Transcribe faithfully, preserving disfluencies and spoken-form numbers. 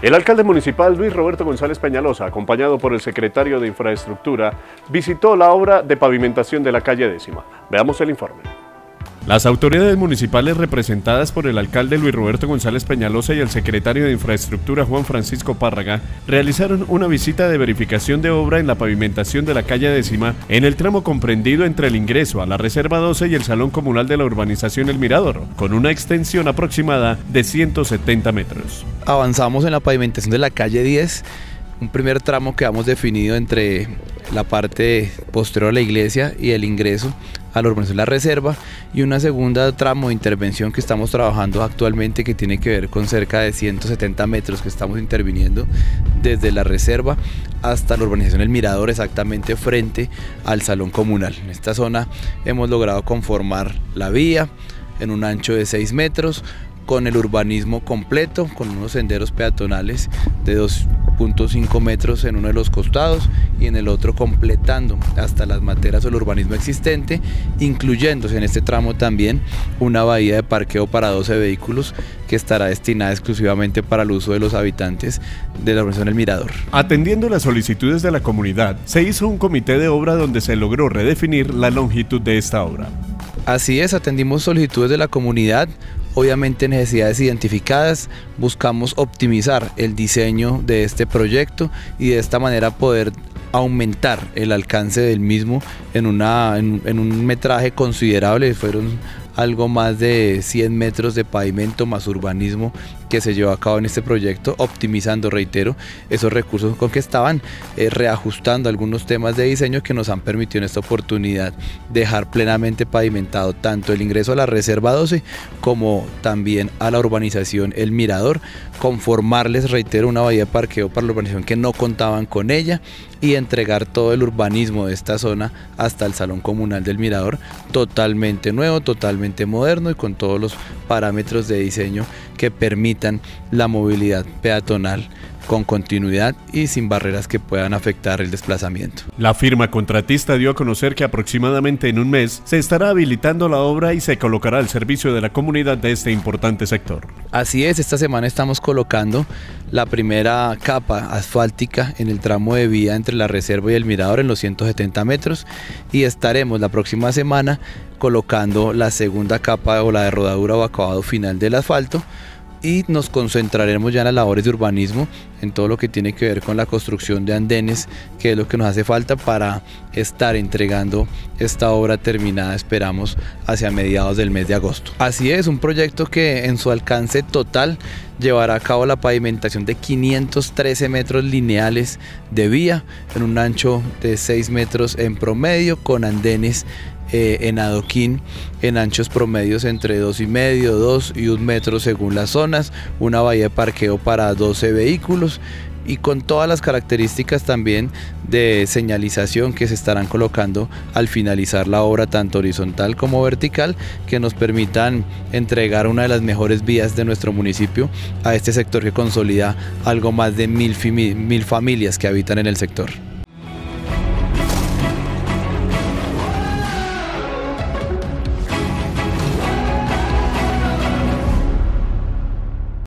El alcalde municipal Luis Roberto González Peñalosa, acompañado por el secretario de Infraestructura, visitó la obra de pavimentación de la calle Décima. Veamos el informe. Las autoridades municipales representadas por el alcalde Luis Roberto González Peñalosa y el secretario de Infraestructura Juan Francisco Párraga realizaron una visita de verificación de obra en la pavimentación de la calle Décima en el tramo comprendido entre el ingreso a la Reserva doce y el Salón Comunal de la urbanización El Mirador, con una extensión aproximada de ciento setenta metros. Avanzamos en la pavimentación de la calle diez, un primer tramo que hemos definido entre la parte posterior a la iglesia y el ingreso a la urbanización La Reserva, y una segunda tramo de intervención que estamos trabajando actualmente que tiene que ver con cerca de ciento setenta metros que estamos interviniendo desde La Reserva hasta la urbanización El Mirador, exactamente frente al Salón Comunal. En esta zona hemos logrado conformar la vía en un ancho de seis metros, con el urbanismo completo, con unos senderos peatonales de dos punto cinco metros en uno de los costados y en el otro completando hasta las materas o el urbanismo existente, incluyéndose en este tramo también una bahía de parqueo para doce vehículos que estará destinada exclusivamente para el uso de los habitantes de la urbanización El Mirador. Atendiendo las solicitudes de la comunidad, se hizo un comité de obra donde se logró redefinir la longitud de esta obra. Así es, atendimos solicitudes de la comunidad, obviamente necesidades identificadas, buscamos optimizar el diseño de este proyecto y de esta manera poder aumentar el alcance del mismo en, una, en, en un metraje considerable. Fueron algo más de cien metros de pavimento más urbanismo que se llevó a cabo en este proyecto, optimizando, reitero, esos recursos con que estaban, eh, reajustando algunos temas de diseño que nos han permitido en esta oportunidad dejar plenamente pavimentado tanto el ingreso a la Reserva doce como también a la urbanización El Mirador, conformarles, reitero, una bahía de parqueo para la urbanización que no contaban con ella y entregar todo el urbanismo de esta zona hasta el Salón Comunal del Mirador totalmente nuevo, totalmente moderno y con todos los parámetros de diseño que permitan la movilidad peatonal con continuidad y sin barreras que puedan afectar el desplazamiento. La firma contratista dio a conocer que aproximadamente en un mes se estará habilitando la obra y se colocará al servicio de la comunidad de este importante sector. Así es, esta semana estamos colocando la primera capa asfáltica en el tramo de vía entre la Reserva y El Mirador en los ciento setenta metros y estaremos la próxima semana colocando la segunda capa o la de rodadura o acabado final del asfalto, y nos concentraremos ya en las labores de urbanismo, en todo lo que tiene que ver con la construcción de andenes, que es lo que nos hace falta para estar entregando esta obra terminada, esperamos, hacia mediados del mes de agosto. Así es, un proyecto que en su alcance total llevará a cabo la pavimentación de quinientos trece metros lineales de vía, en un ancho de seis metros en promedio, con andenes Eh, en adoquín en anchos promedios entre dos y medio, dos y un metro según las zonas, una bahía de parqueo para doce vehículos y con todas las características también de señalización que se estarán colocando al finalizar la obra, tanto horizontal como vertical, que nos permitan entregar una de las mejores vías de nuestro municipio a este sector que consolida algo más de mil, mil familias que habitan en el sector.